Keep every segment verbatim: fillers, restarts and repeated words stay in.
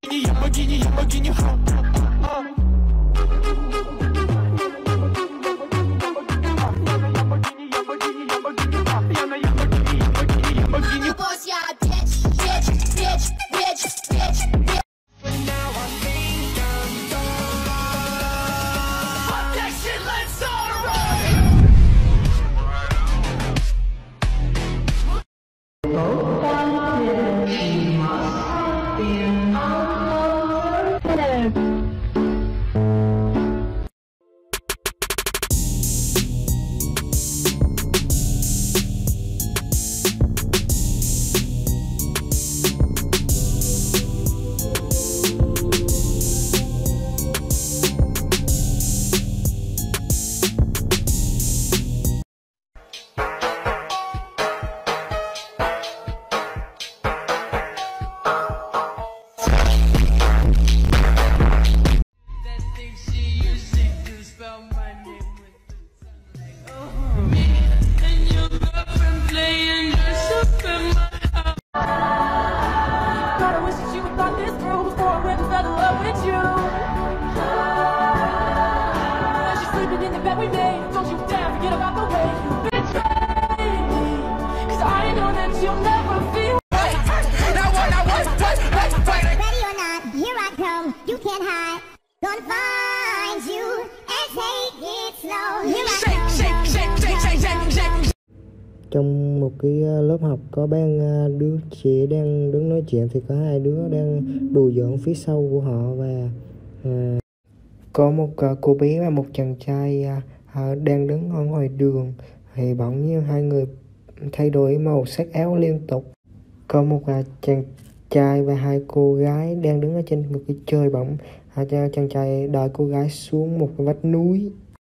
Trong một cái lớp học có ba đứa trẻ đang đứng nói chuyện thì có hai đứa đang đùa giỡn phía sau của họ, và à, có một cô bé và một chàng trai à, đang đứng ở ngoài đường, thì bỗng nhiên hai người thay đổi màu sắc áo liên tục. Có một à, chàng trai và hai cô gái đang đứng ở trên một cái trời bỗng à, chàng trai đợi cô gái xuống một cái vách núi.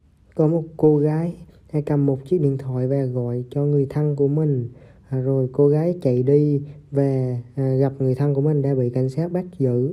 Có một cô gái hay cầm một chiếc điện thoại và gọi cho người thân của mình, à, rồi cô gái chạy đi và à, gặp người thân của mình đã bị cảnh sát bắt giữ.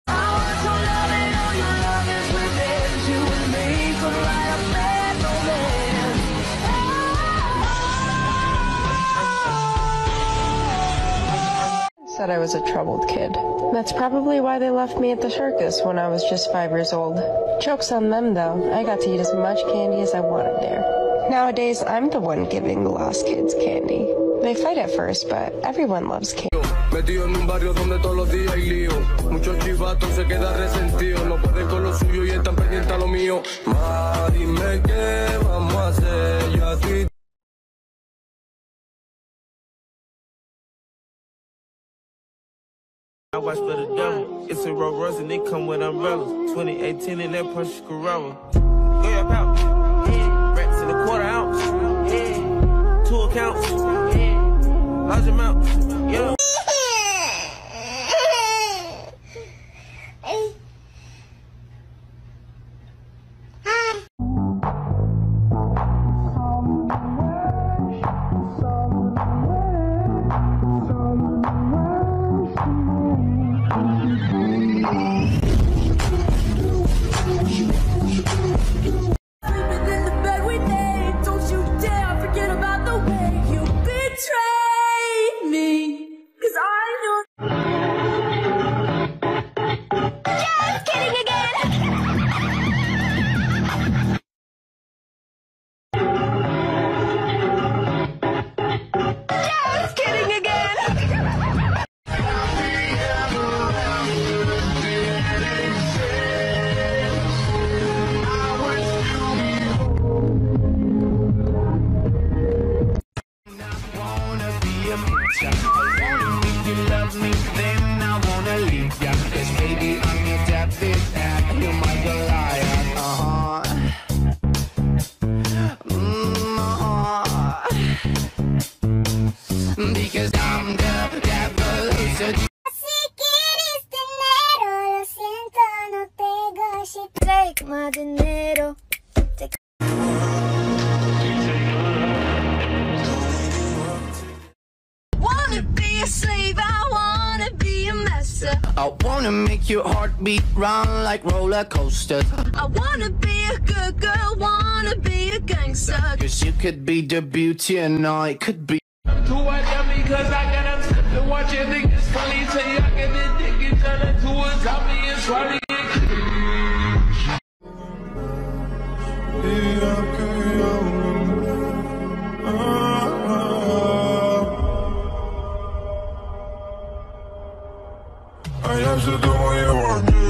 Said I was a troubled kid. That's probably why they left me at the circus when I was just five years old. Joke's on them though, I got to eat as much candy as I wanted there. Nowadays, I'm the one giving the lost kids candy. They fight at first, but everyone loves candy. Metido en un barrio donde todos los días hay lío. Muchos chivatos se quedan resentidos. No pueden con lo suyo y están pendientes a lo mío. Ma, dime qué vamos a hacer. Yo a ti. I watch for the devil. It's a Rolls Royce and they come with umbrellas. twenty eighteen in that Porsche Carrera. Go your pouch. Rats in a quarter ounce. Two accounts. Large amounts. Yeah. My dinero. Wanna be a slave, I wanna be a master. I wanna make your heart beat round like roller coasters. I wanna be a good girl, wanna be a gangster. Cause you could be the beauty and I could be. To watch me cause I got them slipping, watch your niggas funny, say I get the dick and turn it to a sliding in. I am so the way you want me.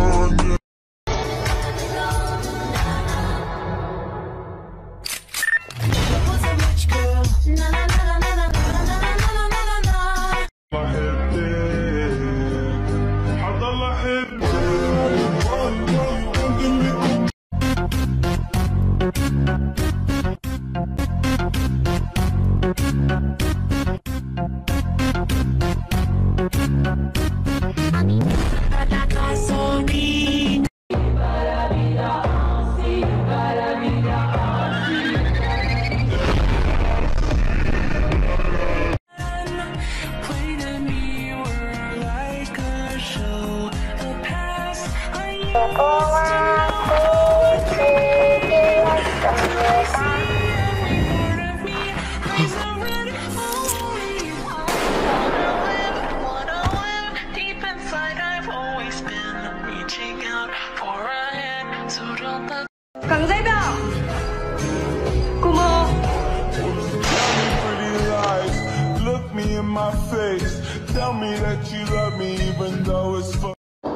Look me in my face. Tell me that you love me even though it's fun.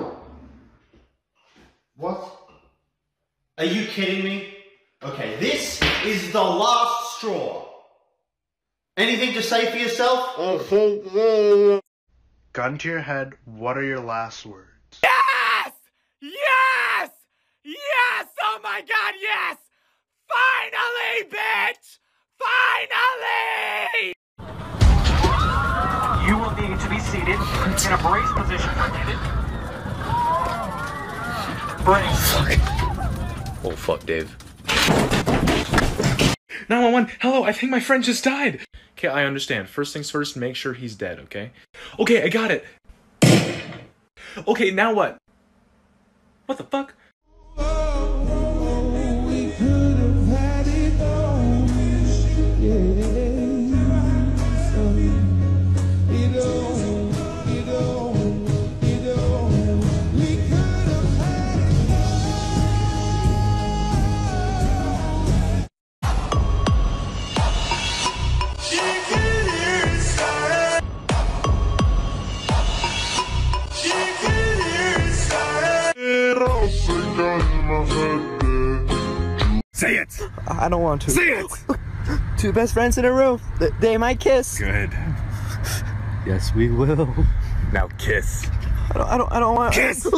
What? Are you kidding me? Okay, this is the last straw. Anything to say for yourself? Gun to your head, what are your last words? Yes! Yes! Yes! Oh my god, yes! Finally, bitch! Finally! You will need to be seated in a brace position. Brace. Oh fuck, Dave. nine one one, hello, I think my friend just died. Okay, I understand. First things first, make sure he's dead, okay? Okay, I got it. Okay, now what? What the fuck? Say it! I don't want to. Say it! Two best friends in a row. They might kiss. Good. Yes, we will. Now kiss. I don't. I don't. I don't want. Kiss.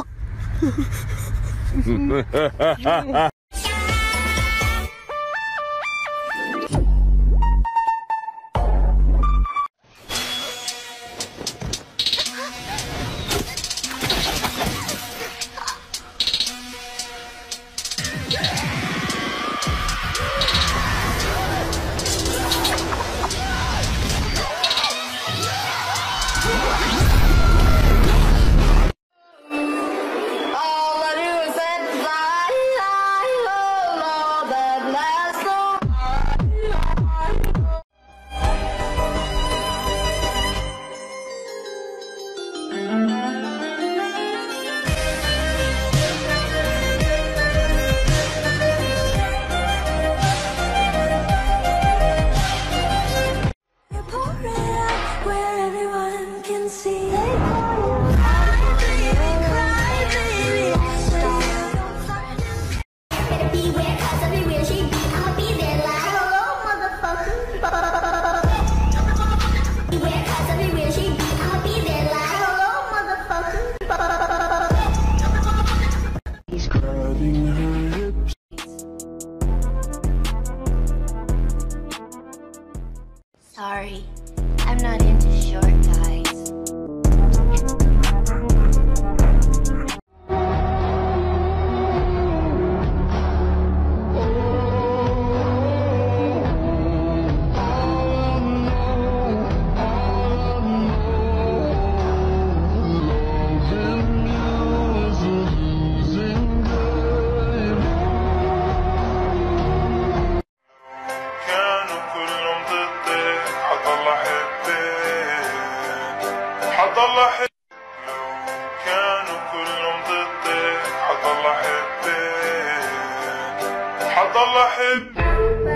حضل أحبك حضل أحبك.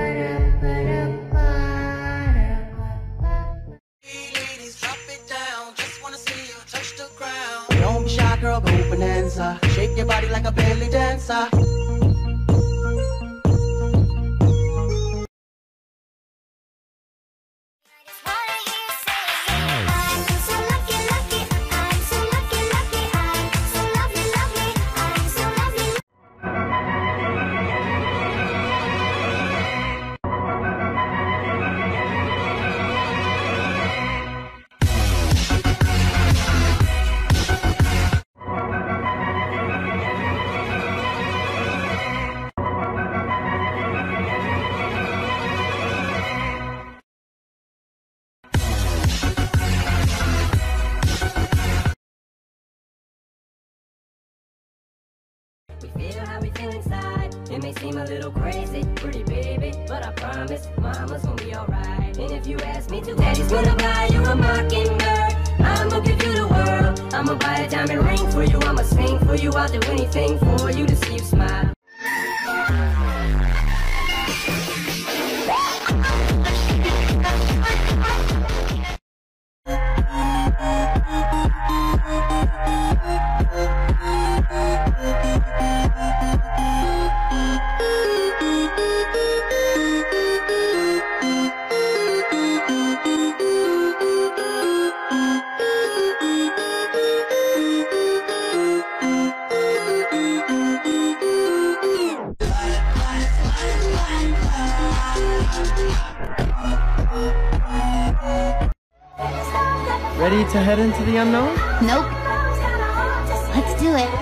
Don't be shy, girl, go bonanza. Shake your body like a belly dancer. We feel how we feel inside. It may seem a little crazy, pretty baby, but I promise mama's gonna be alright. And if you ask me to, daddy's gonna buy you a mockingbird. I'ma give you the world. I'ma buy a diamond ring for you. I'ma sing for you. I'll do anything for you to see you smile. Ready to head into the unknown? Nope. Let's do it.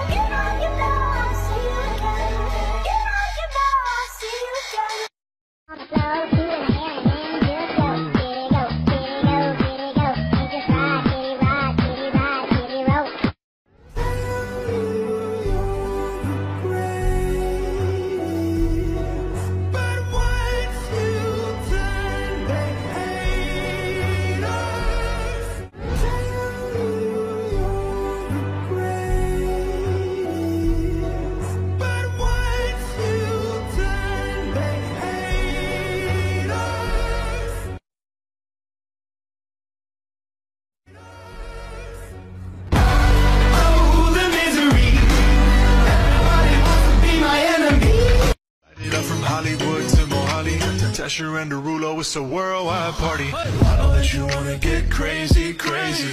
Tesher and Derulo, it's a worldwide party. I know that you wanna get crazy, crazy.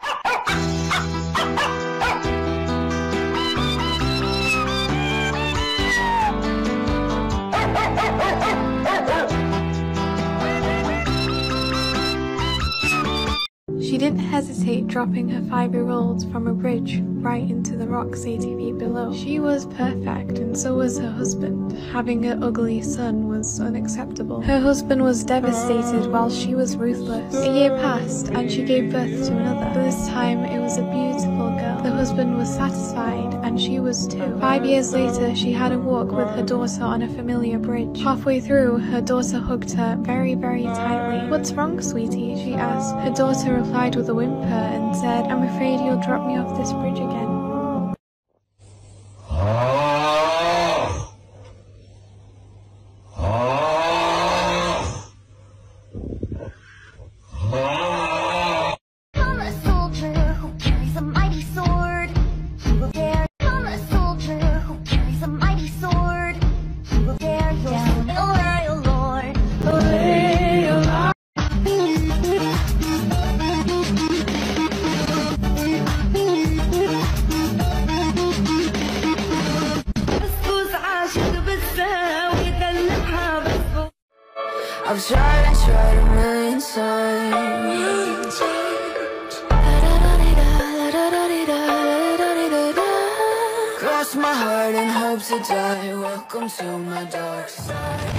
She didn't hesitate dropping her five-year-old from a bridge right into the rocks eighty feet below. She was perfect, and so was her husband. Having an ugly son was unacceptable. Her husband was devastated while she was ruthless. A year passed, and she gave birth to another. This time, it was a beautiful girl. The husband was satisfied, and she was too. Five years later, she had a walk with her daughter on a familiar bridge. Halfway through, her daughter hugged her very, very tightly. "What's wrong, sweetie?" she asked. Her daughter replied with a whimper and said, "I'm afraid you'll drop me off this bridge again." I've tried and tried a million times. Cross my heart and hope to die. Welcome to my dark side.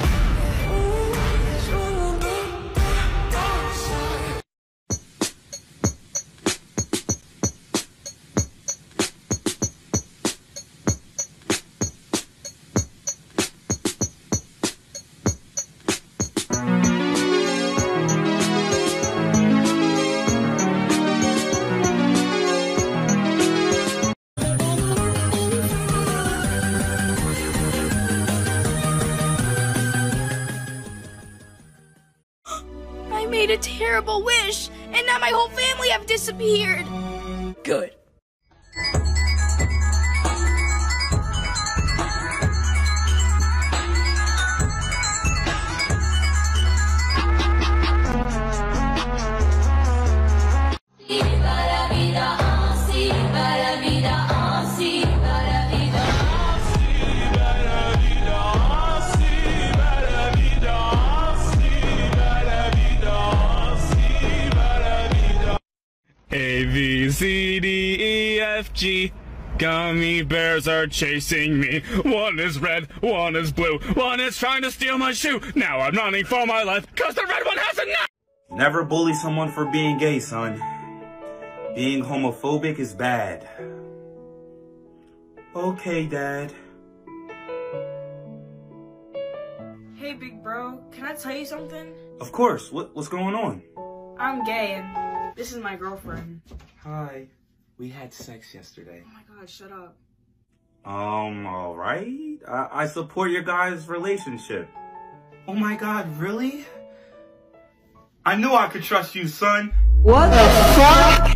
made a terrible wish, and now my whole family have disappeared. Good. A, B, C, D, E, F, G. Gummy bears are chasing me. One is red, one is blue, one is trying to steal my shoe. Now I'm running for my life, cause the red one has a knife! Never bully someone for being gay, son. Being homophobic is bad. Okay, Dad. Hey, big bro, can I tell you something? Of course. What, what's going on? I'm gay and this is my girlfriend. Hi. We had sex yesterday. Oh my god, shut up. Um, alright. I, I support your guys' relationship. Oh my god, really? I knew I could trust you, son. What the fuck?